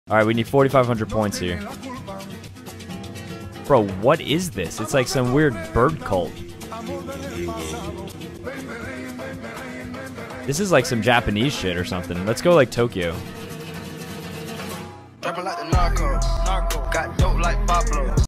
All right, we need 4,500 points here. Bro, what is this? It's like some weird bird cult. This is like some Japanese shit or something. Let's go like Tokyo. Dropping like the narco. Got dope like Pablo.